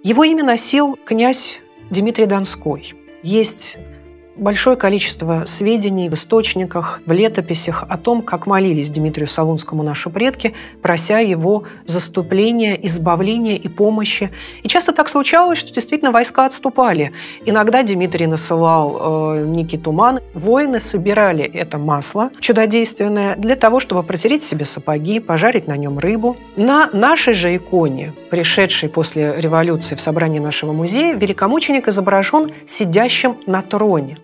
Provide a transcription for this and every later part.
Его имя носил князь Дмитрий Донской. Есть большое количество сведений в источниках, в летописях о том, как молились Дмитрию Солунскому наши предки, прося его заступления, избавления и помощи. И часто так случалось, что действительно войска отступали. Иногда Дмитрий насылал некий туман. Воины собирали это масло чудодейственное для того, чтобы протереть себе сапоги, пожарить на нем рыбу. На нашей же иконе, пришедшей после революции в собрании нашего музея, великомученик изображен сидящим на троне.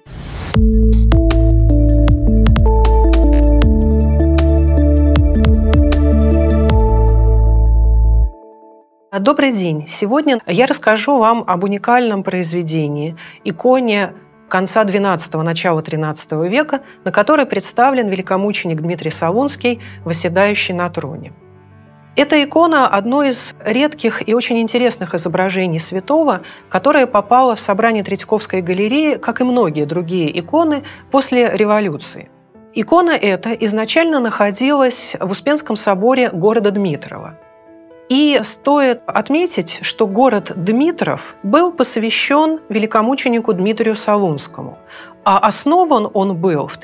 Добрый день! Сегодня я расскажу вам об уникальном произведении, иконе конца XII – начала XIII века, на которой представлен великомученик Дмитрий Солунский, восседающий на троне. Эта икона – одно из редких и очень интересных изображений святого, которое попало в собрание Третьяковской галереи, как и многие другие иконы, после революции. Икона эта изначально находилась в Успенском соборе города Дмитрова. И стоит отметить, что город Дмитров был посвящен великомученику Дмитрию Солунскому, а основан он был в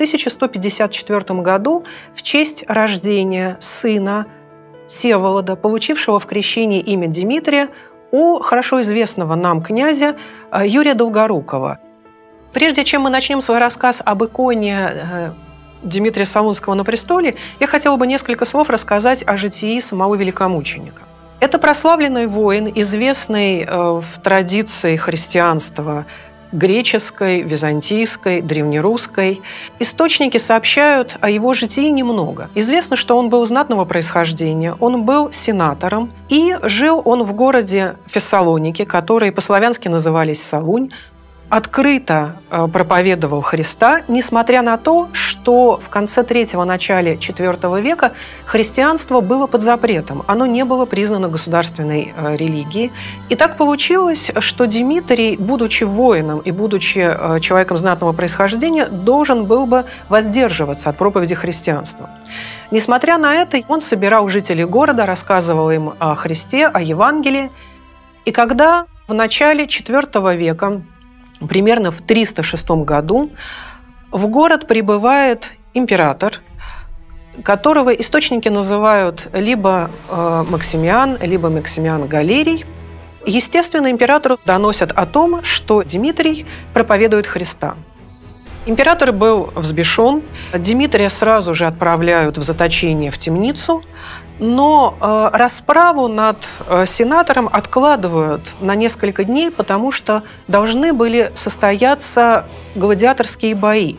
1154 году в честь рождения сына Всеволода, получившего в крещении имя Дмитрия, у хорошо известного нам князя Юрия Долгорукова. Прежде чем мы начнем свой рассказ об иконе Дмитрия Солунского на престоле, я хотела бы несколько слов рассказать о житии самого великомученика. Это прославленный воин, известный в традиции христианства греческой, византийской, древнерусской. Источники сообщают о его житии немного. Известно, что он был знатного происхождения, он был сенатором, и жил он в городе Фессалоники, который по-славянски назывались Солунь. Открыто проповедовал Христа, несмотря на то, что в конце III – начале IV века христианство было под запретом. Оно не было признано государственной религией. И так получилось, что Дмитрий, будучи воином и будучи человеком знатного происхождения, должен был бы воздерживаться от проповеди христианства. Несмотря на это, он собирал жителей города, рассказывал им о Христе, о Евангелии. И когда в начале IV века, примерно в 306 году, в город прибывает император, которого источники называют либо Максимиан, либо Максимиан Галерий. Естественно, императору доносят о том, что Дмитрий проповедует Христа. Император был взбешен, Дмитрия сразу же отправляют в заточение в темницу, но расправу над сенатором откладывают на несколько дней, потому что должны были состояться гладиаторские бои.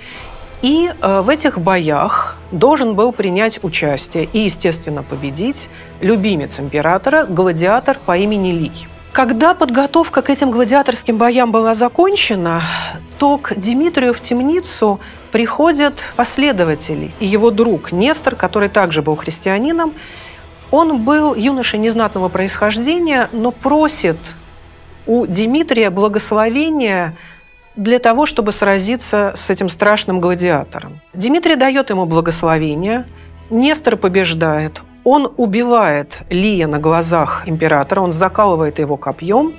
И в этих боях должен был принять участие и, естественно, победить любимец императора, гладиатор по имени Лий. Когда подготовка к этим гладиаторским боям была закончена, то к Дмитрию в темницу приходят последователи и его друг Нестор, который также был христианином. Он был юношей незнатного происхождения, но просит у Дмитрия благословения для того, чтобы сразиться с этим страшным гладиатором. Дмитрий дает ему благословение, Нестор побеждает. Он убивает Лия на глазах императора, он закалывает его копьем.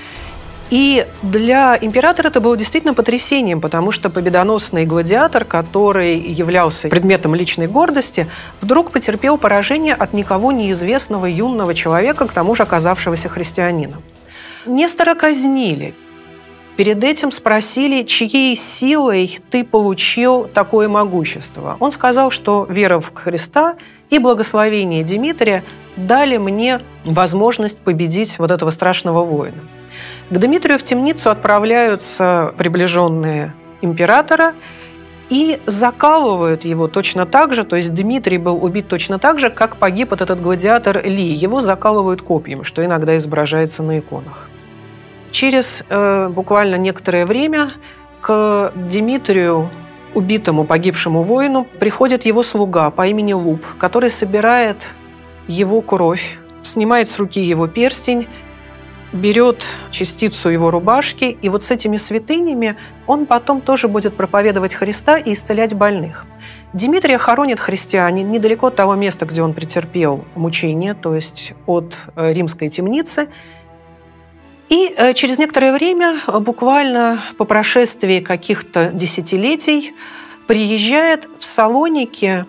И для императора это было действительно потрясением, потому что победоносный гладиатор, который являлся предметом личной гордости, вдруг потерпел поражение от никого неизвестного юного человека, к тому же оказавшегося христианином. Нестора казнили. Перед этим спросили, чьей силой ты получил такое могущество. Он сказал, что вера в Христа и благословение Дмитрия дали мне возможность победить вот этого страшного воина. К Дмитрию в темницу отправляются приближенные императора и закалывают его точно так же, то есть Дмитрий был убит точно так же, как погиб этот гладиатор Лий. Его закалывают копьем, что иногда изображается на иконах. Через буквально некоторое время к Дмитрию, убитому, погибшему воину, приходит его слуга по имени Луп, который собирает его кровь, снимает с руки его перстень, берет частицу его рубашки, и вот с этими святынями он потом тоже будет проповедовать Христа и исцелять больных. Дмитрия хоронят христиане недалеко от того места, где он претерпел мучения, то есть от римской темницы. И через некоторое время, буквально по прошествии каких-то десятилетий, приезжает в Салоники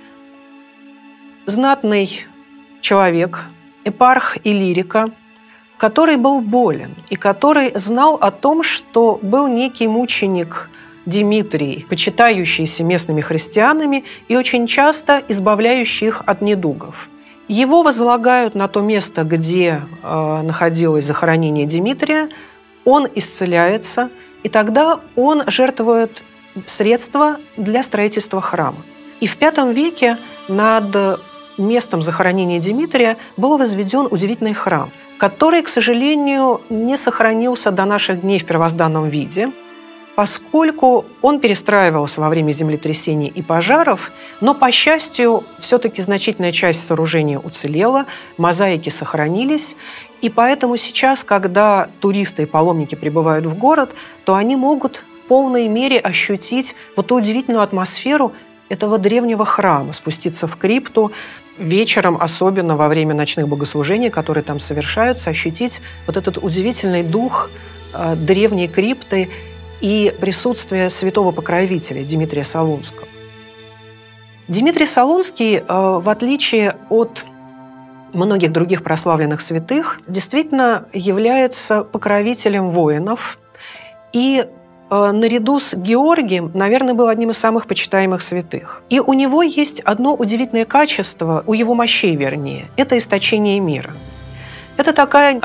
знатный человек, епарх Иллирика, который был болен и который знал о том, что был некий мученик Димитрий, почитающийся местными христианами и очень часто избавляющий их от недугов. Его возлагают на то место, где находилось захоронение Димитрия, он исцеляется, и тогда он жертвует средства для строительства храма. И в V веке над местом захоронения Димитрия был возведен удивительный храм, который, к сожалению, не сохранился до наших дней в первозданном виде, поскольку он перестраивался во время землетрясений и пожаров, но, по счастью, все-таки значительная часть сооружения уцелела, мозаики сохранились, и поэтому сейчас, когда туристы и паломники прибывают в город, то они могут в полной мере ощутить вот ту удивительную атмосферу этого древнего храма, спуститься в крипту, вечером, особенно во время ночных богослужений, которые там совершаются, ощутить вот этот удивительный дух древней крипты и присутствие святого покровителя Димитрия Солунского. Димитрий Солунский, в отличие от многих других прославленных святых, действительно является покровителем воинов и наряду с Георгием, наверное, был одним из самых почитаемых святых. И у него есть одно удивительное качество, у его мощей, вернее, это источение мира. Это такая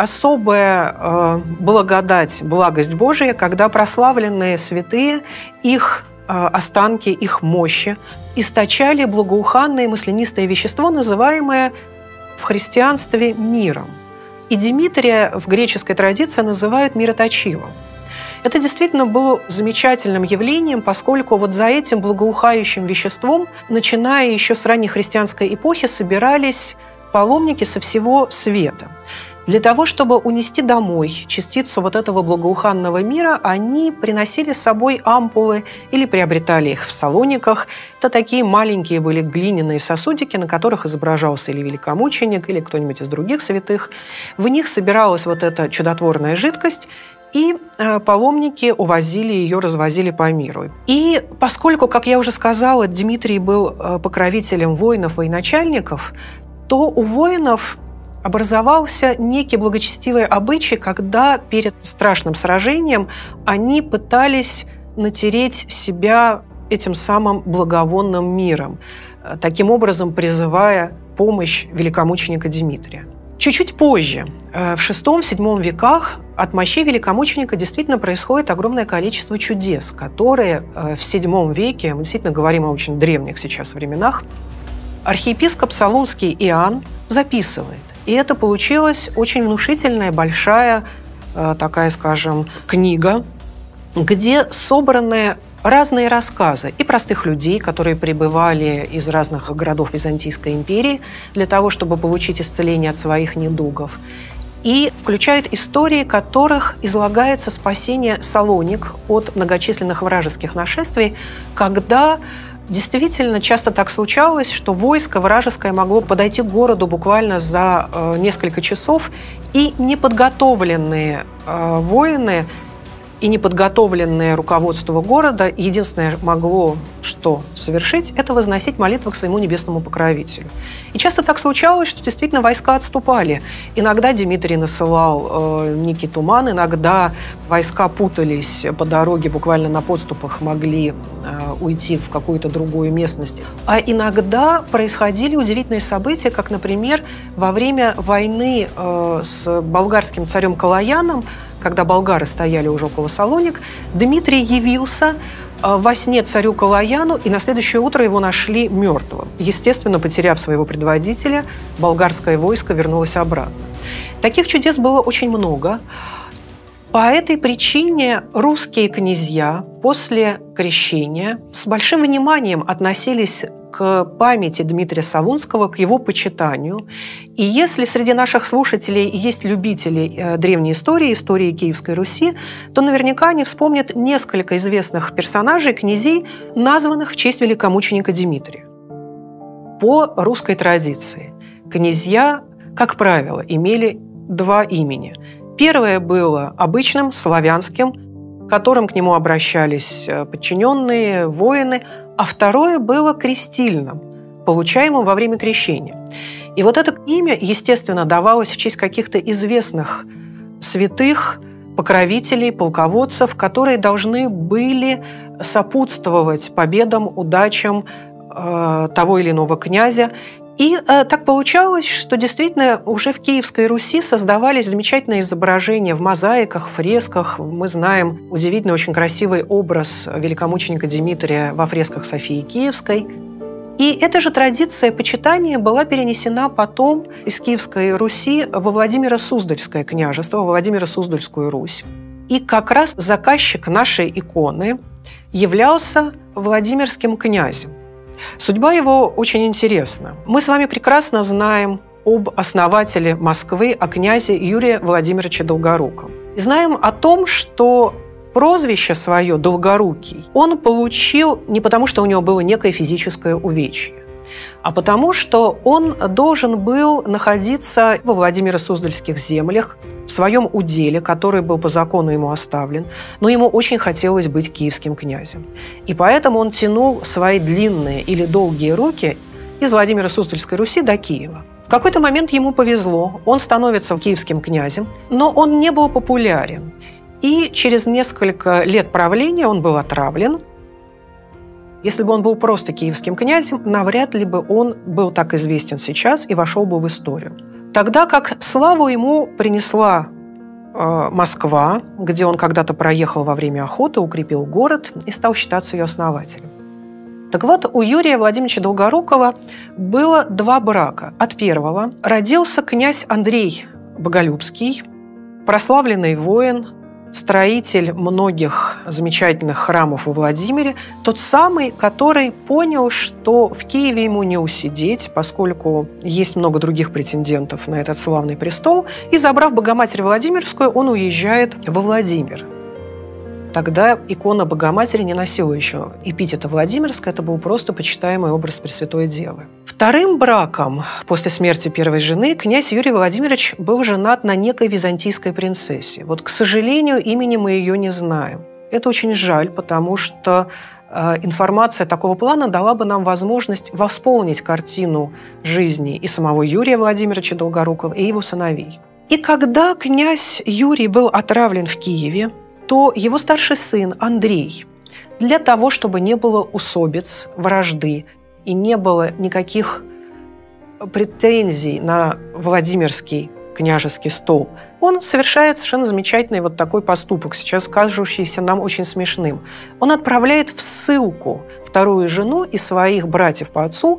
особая благодать, благость Божия, когда прославленные святые, их останки, их мощи источали благоуханное маслянистое вещество, называемое в христианстве миром. И Димитрия в греческой традиции называют мироточивым. Это действительно было замечательным явлением, поскольку вот за этим благоухающим веществом, начиная еще с ранней христианской эпохи, собирались паломники со всего света. Для того, чтобы унести домой частицу вот этого благоуханного мира, они приносили с собой ампулы или приобретали их в Салониках. Это такие маленькие были глиняные сосудики, на которых изображался или великомученик, или кто-нибудь из других святых. В них собиралась вот эта чудотворная жидкость, и паломники увозили ее, развозили по миру. И поскольку, как я уже сказала, Дмитрий был покровителем воинов, военачальников, то у воинов образовался некий благочестивый обычай, когда перед страшным сражением они пытались натереть себя этим самым благовонным миром, таким образом призывая помощь великомученика Димитрия. Чуть-чуть позже, в VI-VII веках, от мощей великомученика действительно происходит огромное количество чудес, которые в VII веке, мы действительно говорим о очень древних сейчас временах, архиепископ Солунский Иоанн записывает. И это получилась очень внушительная, большая такая, скажем, книга, где собраны разные рассказы и простых людей, которые прибывали из разных городов Византийской империи для того, чтобы получить исцеление от своих недугов, и включает истории, которых излагается спасение Салоник от многочисленных вражеских нашествий, когда действительно часто так случалось, что войско вражеское могло подойти к городу буквально за несколько часов, и неподготовленные воины и неподготовленное руководство города единственное могло что совершить, это возносить молитвы к своему небесному покровителю. И часто так случалось, что действительно войска отступали. Иногда Димитрий насылал некий туман, иногда войска путались по дороге, буквально на подступах могли уйти в какую-то другую местность. А иногда происходили удивительные события, как, например, во время войны с болгарским царем Калаяном, когда болгары стояли уже около Салоник, Дмитрий явился во сне царю Калаяну, и на следующее утро его нашли мертвым. Естественно, потеряв своего предводителя, болгарское войско вернулось обратно. Таких чудес было очень много. По этой причине русские князья после крещения с большим вниманием относились к памяти Дмитрия Солунского, к его почитанию. И если среди наших слушателей есть любители древней истории, истории Киевской Руси, то наверняка они вспомнят несколько известных персонажей, князей, названных в честь великомученика Дмитрия. По русской традиции князья, как правило, имели два имени – Первое было обычным, славянским, к которым к нему обращались подчиненные, воины, а второе было крестильным, получаемым во время крещения. И вот это имя, естественно, давалось в честь каких-то известных святых, покровителей, полководцев, которые должны были сопутствовать победам, удачам того или иного князя. И так получалось, что действительно уже в Киевской Руси создавались замечательные изображения в мозаиках, фресках. Мы знаем удивительно очень красивый образ великомученика Димитрия во фресках Софии Киевской. И эта же традиция почитания была перенесена потом из Киевской Руси во Владимиро-Суздальское княжество, во Владимиро-Суздальскую Русь. И как раз заказчик нашей иконы являлся Владимирским князем. Судьба его очень интересна. Мы с вами прекрасно знаем об основателе Москвы, о князе Юрии Владимировиче Долгоруком. И знаем о том, что прозвище свое «Долгорукий» он получил не потому, что у него было некое физическое увечье, а потому, что он должен был находиться во Владимиро-Суздальских землях, в своем уделе, который был по закону ему оставлен, но ему очень хотелось быть киевским князем. И поэтому он тянул свои длинные или долгие руки из Владимиро-Суздальской Руси до Киева. В какой-то момент ему повезло, он становится киевским князем, но он не был популярен. И через несколько лет правления он был отравлен. Если бы он был просто киевским князем, навряд ли бы он был так известен сейчас и вошел бы в историю. Тогда как славу ему принесла Москва, где он когда-то проехал во время охоты, укрепил город и стал считаться ее основателем. Так вот, у Юрия Владимировича Долгорукова было два брака. От первого родился князь Андрей Боголюбский, прославленный воин, строитель многих замечательных храмов во Владимире, тот самый, который понял, что в Киеве ему не усидеть, поскольку есть много других претендентов на этот славный престол, и, забрав Богоматерь Владимирскую, он уезжает во Владимир. Тогда икона Богоматери не носила еще эпитета Владимирская, это был просто почитаемый образ Пресвятой Девы. Вторым браком после смерти первой жены князь Юрий Владимирович был женат на некой византийской принцессе. Вот, к сожалению, имени мы ее не знаем. Это очень жаль, потому что информация такого плана дала бы нам возможность восполнить картину жизни и самого Юрия Владимировича Долгорукова, и его сыновей. И когда князь Юрий был отравлен в Киеве, то его старший сын Андрей, для того, чтобы не было усобиц, вражды и не было никаких претензий на Владимирский княжеский стол, он совершает совершенно замечательный вот такой поступок, сейчас кажущийся нам очень смешным. Он отправляет в ссылку вторую жену и своих братьев по отцу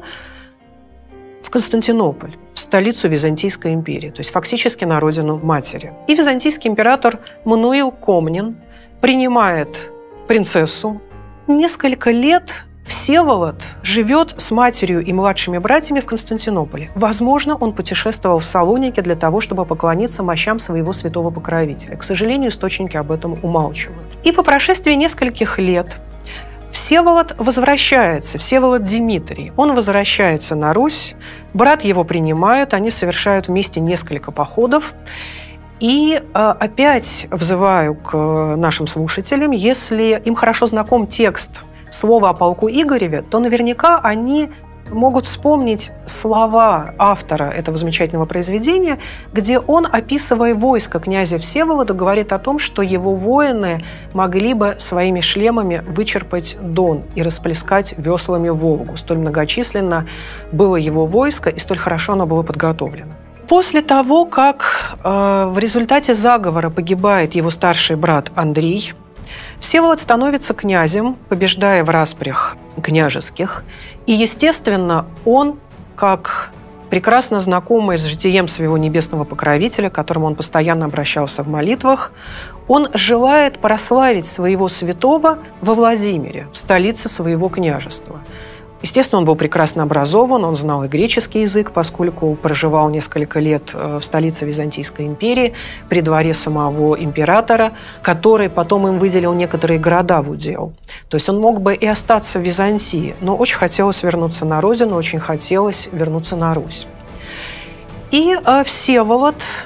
в Константинополь, в столицу Византийской империи, то есть фактически на родину матери. И византийский император Мануил Комнин принимает принцессу. Несколько лет Всеволод живет с матерью и младшими братьями в Константинополе. Возможно, он путешествовал в Салоники для того, чтобы поклониться мощам своего святого покровителя. К сожалению, источники об этом умалчивают. И по прошествии нескольких лет Всеволод возвращается, Всеволод Димитрий. Он возвращается на Русь, брат его принимают, они совершают вместе несколько походов. И опять взываю к нашим слушателям, если им хорошо знаком текст слова о полку Игореве, то наверняка они могут вспомнить слова автора этого замечательного произведения, где он, описывая войско князя Всеволода, говорит о том, что его воины могли бы своими шлемами вычерпать Дон и расплескать веслами Волгу. Столь многочисленно было его войско и столь хорошо оно было подготовлено. После того, как в результате заговора погибает его старший брат Андрей, Всеволод становится князем, побеждая в распрях княжеских. И, естественно, он, как прекрасно знакомый с житием своего небесного покровителя, к которому он постоянно обращался в молитвах, он желает прославить своего святого во Владимире, в столице своего княжества. Естественно, он был прекрасно образован, он знал и греческий язык, поскольку проживал несколько лет в столице Византийской империи, при дворе самого императора, который потом им выделил некоторые города в удел. То есть он мог бы и остаться в Византии, но очень хотелось вернуться на родину, очень хотелось вернуться на Русь. И Всеволод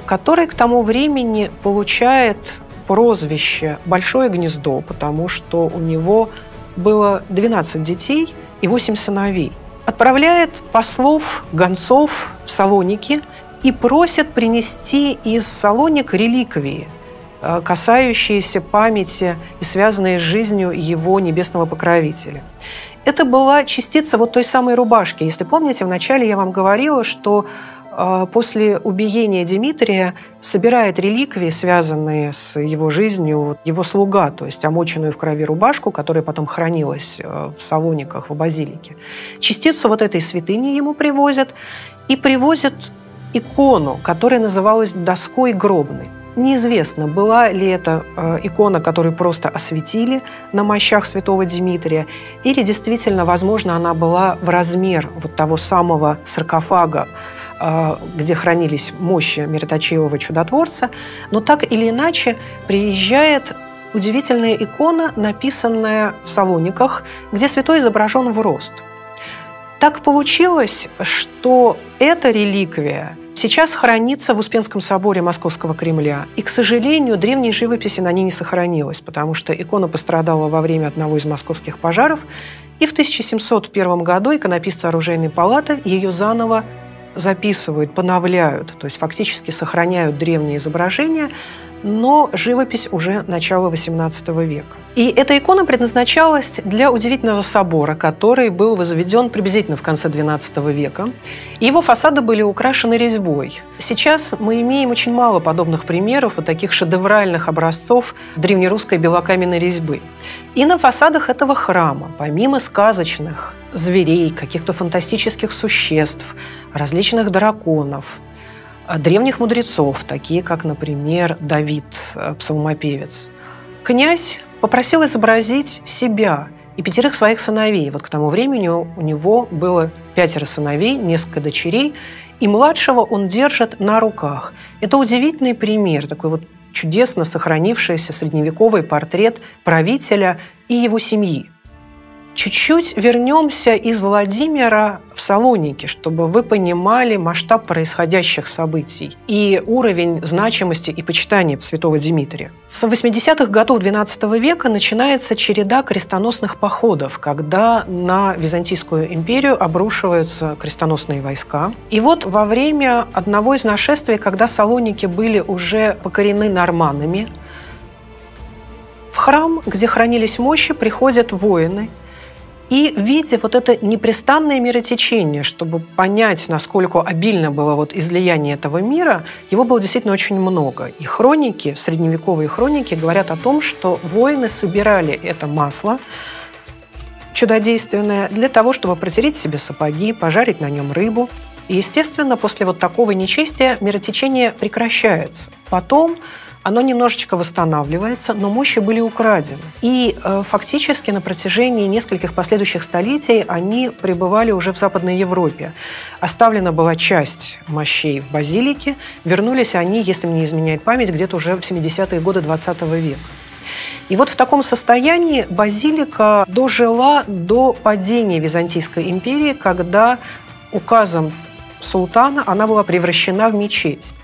который к тому времени получает прозвище «Большое гнездо», потому что у него было 12 детей и 8 сыновей. Отправляет послов, гонцов в Салоники и просит принести из Салоник реликвии, касающиеся памяти и связанные с жизнью его небесного покровителя. Это была частица вот той самой рубашки. Если помните, вначале я вам говорила, что после убиения Димитрия собирает реликвии, связанные с его жизнью, его слуга, то есть омоченную в крови рубашку, которая потом хранилась в Салониках, в базилике. Частицу вот этой святыни ему привозят, и привозят икону, которая называлась «Доской гробной». Неизвестно, была ли это икона, которую просто осветили на мощах святого Димитрия, или действительно, возможно, она была в размер вот того самого саркофага, где хранились мощи мироточивого чудотворца. Но так или иначе приезжает удивительная икона, написанная в Салониках, где святой изображен в рост. Так получилось, что эта реликвия сейчас хранится в Успенском соборе Московского Кремля. И, к сожалению, древней живописи на ней не сохранилось, потому что икона пострадала во время одного из московских пожаров. И в 1701 году иконописцы оружейной палаты ее заново записывают, поновляют, то есть фактически сохраняют древние изображения, но живопись уже начала XVIII века. И эта икона предназначалась для удивительного собора, который был возведен приблизительно в конце XII века. И его фасады были украшены резьбой. Сейчас мы имеем очень мало подобных примеров, вот таких шедевральных образцов древнерусской белокаменной резьбы. И на фасадах этого храма, помимо сказочных зверей, каких-то фантастических существ, различных драконов, древних мудрецов, такие как, например, Давид, псалмопевец, князь попросил изобразить себя и 5 своих сыновей. Вот к тому времени у него было 5 сыновей, несколько дочерей, и младшего он держит на руках. Это удивительный пример, такой вот чудесно сохранившийся средневековый портрет правителя и его семьи. Чуть-чуть вернемся из Владимира в Салоники, чтобы вы понимали масштаб происходящих событий и уровень значимости и почитания святого Димитрия. С 80-х годов XII века начинается череда крестоносных походов, когда на Византийскую империю обрушиваются крестоносные войска. И вот во время одного из нашествий, когда Салоники были уже покорены норманнами, в храм, где хранились мощи, приходят воины. И видя вот это непрестанное миротечение, чтобы понять, насколько обильно было вот излияние этого мира, его было действительно очень много. И хроники, средневековые хроники говорят о том, что воины собирали это масло чудодейственное для того, чтобы протереть себе сапоги, пожарить на нем рыбу. И, естественно, после вот такого нечестия миротечение прекращается. Потом оно немножечко восстанавливается, но мощи были украдены. И фактически на протяжении нескольких последующих столетий они пребывали уже в Западной Европе. Оставлена была часть мощей в базилике, вернулись они, если мне не изменяет память, где-то уже в 70-е годы XX века. И вот в таком состоянии базилика дожила до падения Византийской империи, когда указом султана она была превращена в мечеть.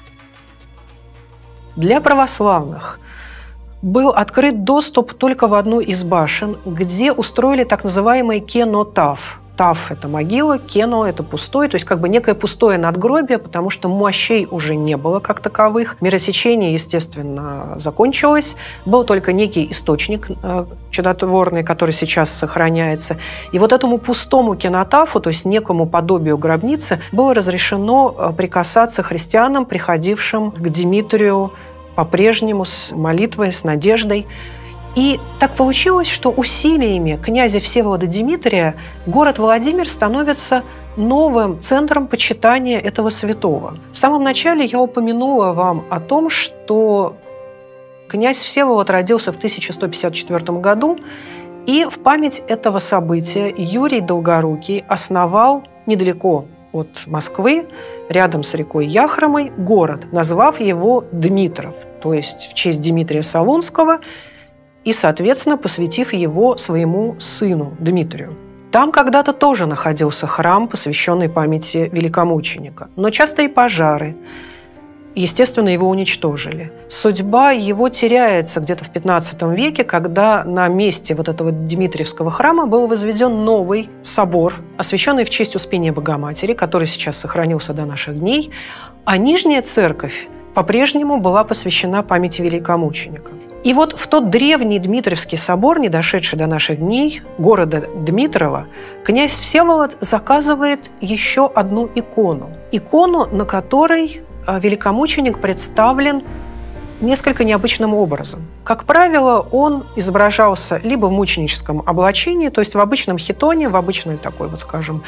Для православных был открыт доступ только в одну из башен, где устроили так называемый кенотаф. Таф – это могила, кено – это пустой, то есть как бы некое пустое надгробие, потому что мощей уже не было как таковых. Миротечение, естественно, закончилось. Был только некий источник чудотворный, который сейчас сохраняется. И вот этому пустому кенотафу, то есть некому подобию гробницы, было разрешено прикасаться христианам, приходившим к Димитрию по-прежнему с молитвой, с надеждой. И так получилось, что усилиями князя Всеволода Димитрия город Владимир становится новым центром почитания этого святого. В самом начале я упомянула вам о том, что князь Всеволод родился в 1154 году, и в память этого события Юрий Долгорукий основал недалеко от Москвы, рядом с рекой Яхромой, город, назвав его Дмитров, то есть в честь Дмитрия Солунского, и, соответственно, посвятив его своему сыну Дмитрию. Там когда-то тоже находился храм, посвященный памяти великомученика. Но частые пожары, естественно, его уничтожили. Судьба его теряется где-то в XV веке, когда на месте вот этого Дмитриевского храма был возведен новый собор, освященный в честь Успения Богоматери, который сейчас сохранился до наших дней, а Нижняя церковь по-прежнему была посвящена памяти великомученика. И вот в тот древний Дмитриевский собор, не дошедший до наших дней, города Дмитрова, князь Всеволод заказывает еще одну икону. Икону, на которой великомученик представлен несколько необычным образом. Как правило, он изображался либо в мученическом облачении, то есть в обычном хитоне, в обычной такой, вот скажем,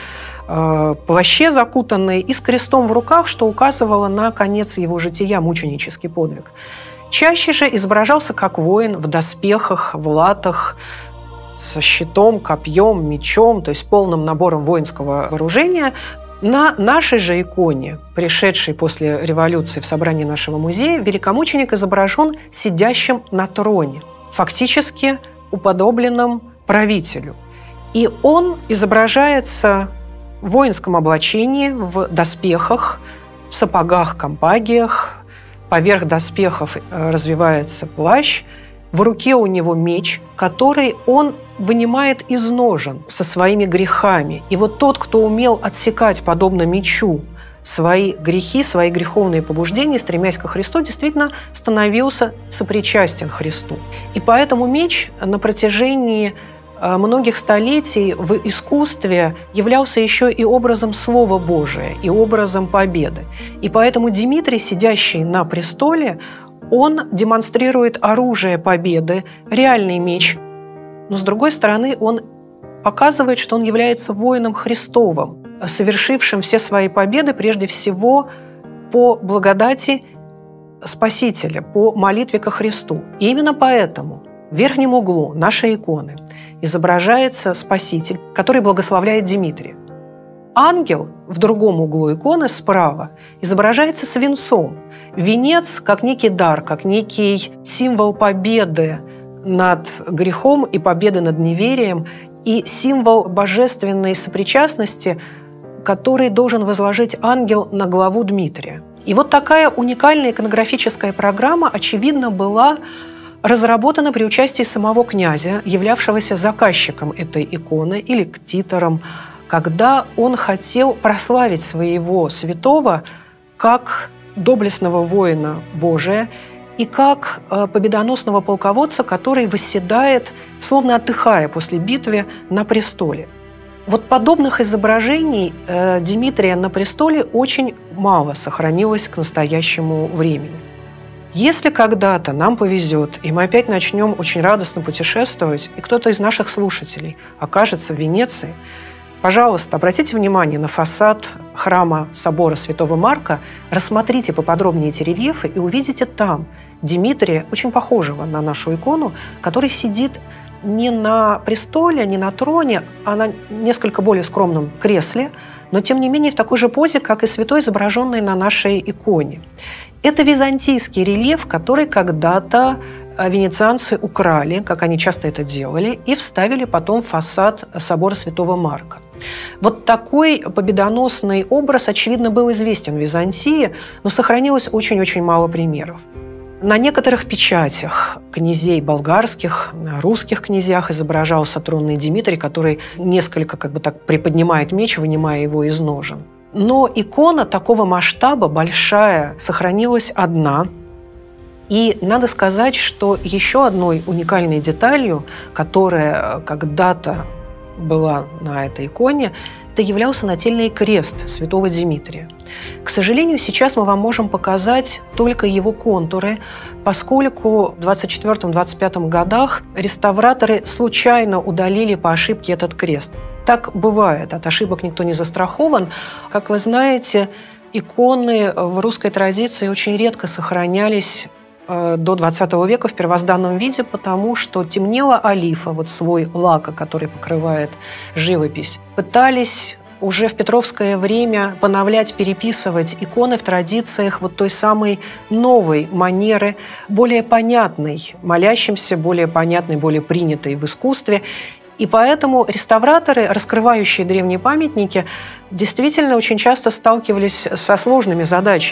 плаще закутанной и с крестом в руках, что указывало на конец его жития, мученический подвиг. Чаще же изображался как воин в доспехах, в латах, со щитом, копьем, мечом, то есть полным набором воинского вооружения. На нашей же иконе, пришедшей после революции в собрании нашего музея, великомученик изображен сидящим на троне, фактически уподобленным правителю. И он изображается в воинском облачении, в доспехах, в сапогах, компагиях. Поверх доспехов развивается плащ, в руке у него меч, который он вынимает из ножен со своими грехами. И вот тот, кто умел отсекать, подобно мечу, свои грехи, свои греховные побуждения, стремясь ко Христу, действительно становился сопричастен Христу. И поэтому меч на протяжении многих столетий в искусстве являлся еще и образом Слова Божия, и образом победы. И поэтому Дмитрий, сидящий на престоле, он демонстрирует оружие победы, реальный меч. Но, с другой стороны, он показывает, что он является воином Христовым, совершившим все свои победы прежде всего по благодати Спасителя, по молитве ко Христу. И именно поэтому в верхнем углу нашей иконы изображается Спаситель, который благословляет Дмитрия. Ангел в другом углу иконы справа изображается с венцом. Венец как некий дар, как некий символ победы над грехом и победы над неверием, и символ божественной сопричастности, который должен возложить ангел на главу Дмитрия. И вот такая уникальная иконографическая программа, очевидно, была разработана при участии самого князя, являвшегося заказчиком этой иконы или ктитором, когда он хотел прославить своего святого как доблестного воина Божия и как победоносного полководца, который восседает, словно отдыхая после битвы, на престоле. Вот подобных изображений Дмитрия на престоле очень мало сохранилось к настоящему времени. Если когда-то нам повезет, и мы опять начнем очень радостно путешествовать, и кто-то из наших слушателей окажется в Венеции, пожалуйста, обратите внимание на фасад храма собора Святого Марка, рассмотрите поподробнее эти рельефы и увидите там Дмитрия, очень похожего на нашу икону, который сидит не на престоле, не на троне, а на несколько более скромном кресле, но тем не менее в такой же позе, как и святой, изображенный на нашей иконе. Это византийский рельеф, который когда-то венецианцы украли, как они часто это делали, и вставили потом в фасад собора Святого Марка. Вот такой победоносный образ, очевидно, был известен в Византии, но сохранилось очень-очень мало примеров. На некоторых печатях князей болгарских, русских князьях изображался тронный Дмитрий, который несколько так приподнимает меч, вынимая его из ножен. Но икона такого масштаба, большая, сохранилась одна. И надо сказать, что еще одной уникальной деталью, которая когда-то была на этой иконе, это являлся нательный крест святого Дмитрия. К сожалению, сейчас мы вам можем показать только его контуры, поскольку в 24-25 годах реставраторы случайно удалили по ошибке этот крест. Так бывает, от ошибок никто не застрахован. Как вы знаете, иконы в русской традиции очень редко сохранялись до XX века в первозданном виде, потому что темнела олифа, вот слой лака, который покрывает живопись. Пытались уже в петровское время поновлять, переписывать иконы в традициях вот той самой новой манеры, более понятной молящимся, более понятной, более принятой в искусстве. И поэтому реставраторы, раскрывающие древние памятники, действительно очень часто сталкивались со сложными задачами.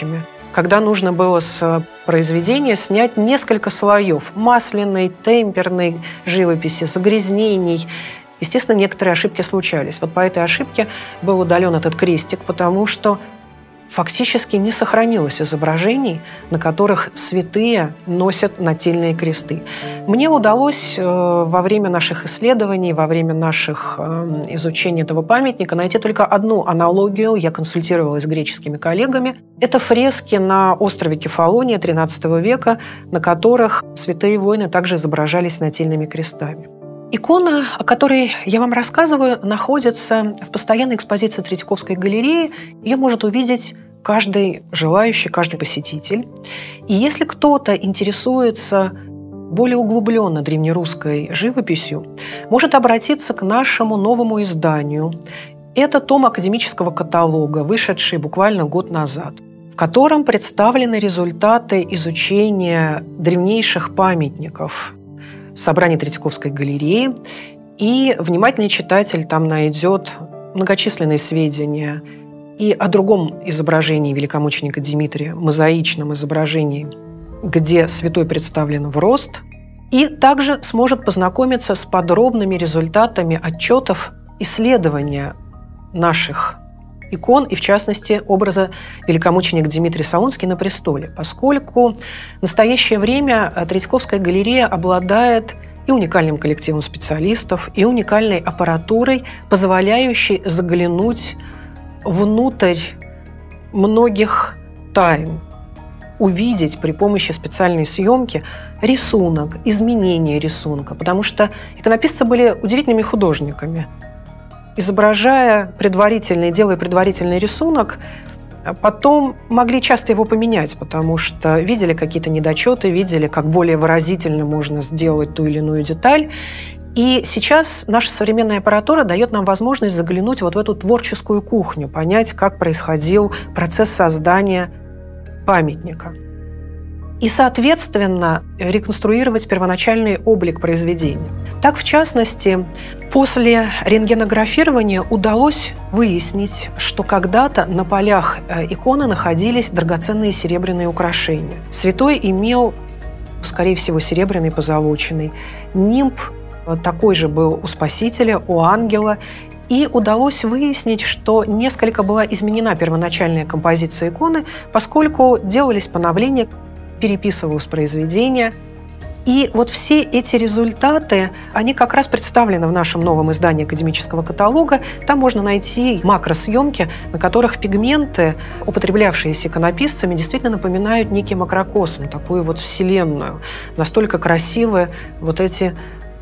когда нужно было с произведения снять несколько слоев масляной, темперной живописи, загрязнений. Естественно, некоторые ошибки случались. Вот по этой ошибке был удален этот крестик, потому что фактически не сохранилось изображений, на которых святые носят нательные кресты. Мне удалось во время наших исследований, во время наших изучения этого памятника найти только одну аналогию. Я консультировалась с греческими коллегами. Это фрески на острове Кефалония XIII века, на которых святые воины также изображались нательными крестами. Икона, о которой я вам рассказываю, находится в постоянной экспозиции Третьяковской галереи. Ее может увидеть каждый желающий, каждый посетитель. И если кто-то интересуется более углубленно древнерусской живописью, может обратиться к нашему новому изданию. Это том академического каталога, вышедший буквально год назад, в котором представлены результаты изучения древнейших памятников собраний Третьяковской галереи, и внимательный читатель там найдет многочисленные сведения и о другом изображении великомученика Димитрия, мозаичном изображении, где святой представлен в рост, и также сможет познакомиться с подробными результатами отчетов исследования наших икон, и в частности образа великомученика Димитрия Солунский на престоле, поскольку в настоящее время Третьяковская галерея обладает и уникальным коллективом специалистов, и уникальной аппаратурой, позволяющей заглянуть внутрь многих тайн, увидеть при помощи специальной съемки рисунок, изменение рисунка, потому что иконописцы были удивительными художниками. Изображая предварительный, делая предварительный рисунок, потом могли часто его поменять, потому что видели какие-то недочеты, видели, как более выразительно можно сделать ту или иную деталь. И сейчас наша современная аппаратура дает нам возможность заглянуть вот в эту творческую кухню, понять, как происходил процесс создания памятника. И, соответственно, реконструировать первоначальный облик произведения. Так, в частности, после рентгенографирования удалось выяснить, что когда-то на полях иконы находились драгоценные серебряные украшения. Святой имел, скорее всего, серебряный позолоченный. Нимб такой же был у Спасителя, у ангела. И удалось выяснить, что несколько была изменена первоначальная композиция иконы, поскольку делались поновления, переписывалось произведение. И вот все эти результаты, они как раз представлены в нашем новом издании академического каталога. Там можно найти макросъемки, на которых пигменты, употреблявшиеся иконописцами, действительно напоминают некий макрокосм, такую вот вселенную. Настолько красивы вот эти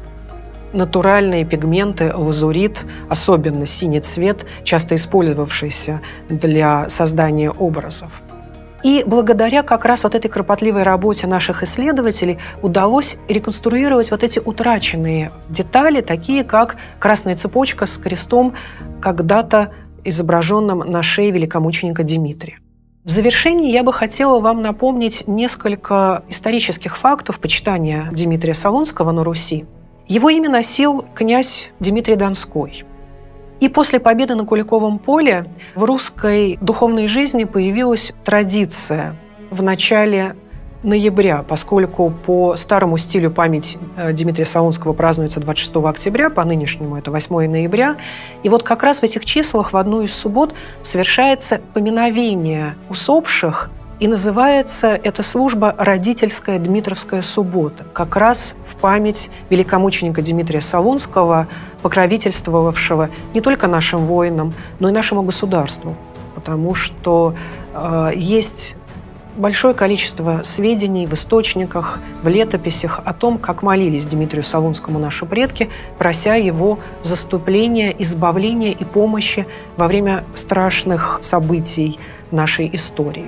натуральные пигменты, лазурит, особенно синий цвет, часто использовавшийся для создания образов. И благодаря как раз вот этой кропотливой работе наших исследователей удалось реконструировать вот эти утраченные детали, такие как красная цепочка с крестом, когда-то изображенным на шее великомученика Димитрия. В завершении я бы хотела вам напомнить несколько исторических фактов почитания Димитрия Солунского на Руси. Его имя носил князь Дмитрий Донской. И после победы на Куликовом поле в русской духовной жизни появилась традиция в начале ноября, поскольку по старому стилю память Дмитрия Солунского празднуется 26 октября, по нынешнему это 8 ноября. И вот как раз в этих числах в одну из суббот совершается поминовение усопших, и называется эта служба «Родительская Дмитровская суббота», как раз в память великомученика Дмитрия Солунского, покровительствовавшего не только нашим воинам, но и нашему государству. Потому что есть большое количество сведений в источниках, в летописях о том, как молились Дмитрию Солунскому наши предки, прося его заступления, избавления и помощи во время страшных событий нашей истории.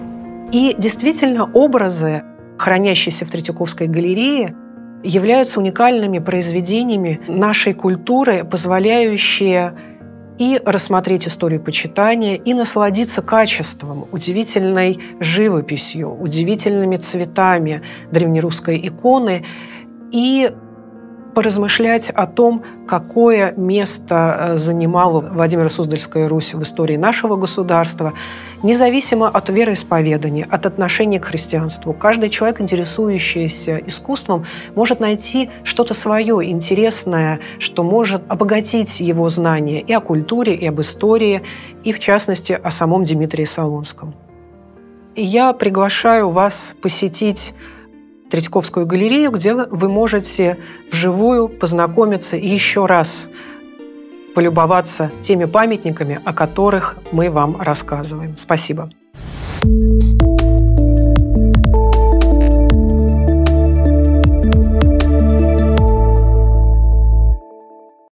И действительно, образы, хранящиеся в Третьяковской галерее, являются уникальными произведениями нашей культуры, позволяющие и рассмотреть историю почитания, и насладиться качеством, удивительной живописью, удивительными цветами древнерусской иконы, и поразмышлять о том, какое место занимала Владимиро-Суздальская Русь в истории нашего государства, независимо от вероисповедания, от отношения к христианству. Каждый человек, интересующийся искусством, может найти что-то свое интересное, что может обогатить его знания и о культуре, и об истории, и, в частности, о самом Дмитрии Солунском. И я приглашаю вас посетить Третьяковскую галерею, где вы можете вживую познакомиться и еще раз полюбоваться теми памятниками, о которых мы вам рассказываем. Спасибо.